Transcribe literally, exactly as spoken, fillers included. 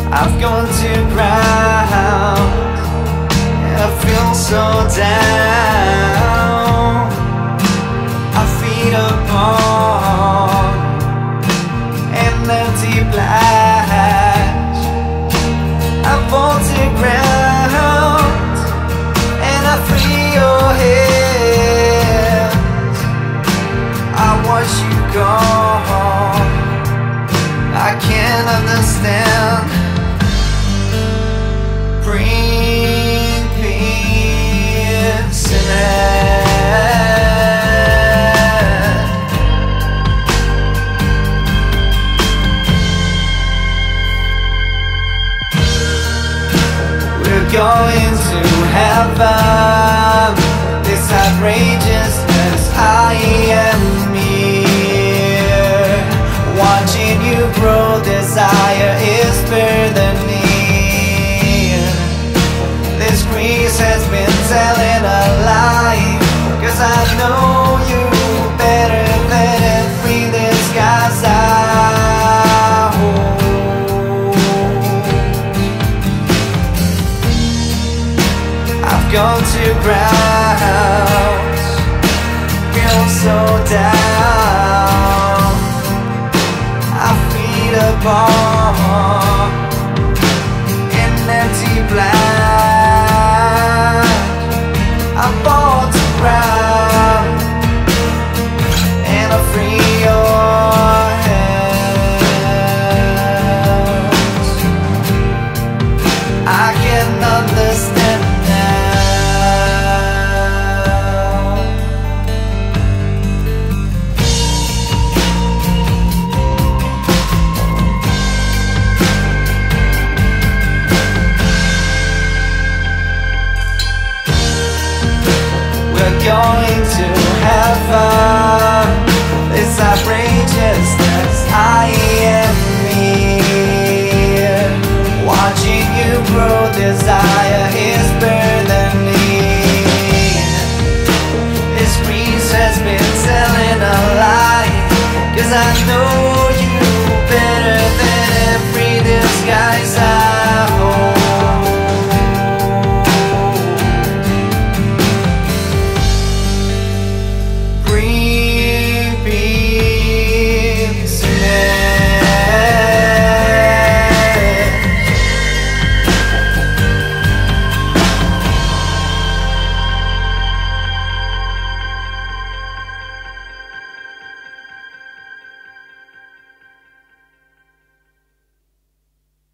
I've gone to ground, I feel so down. I feed upon an empty blast. I fall to ground and I free your hands. I watch you go, I can't understand. Bring peace in it. We're going to heaven. This outrageousness, I am here. Watching you grow, desire is burdening. This grease has been telling a lie, 'cause I know you better than free this guy's out. I've gone to ground, feel so down. I feed upon an empty blast. I fall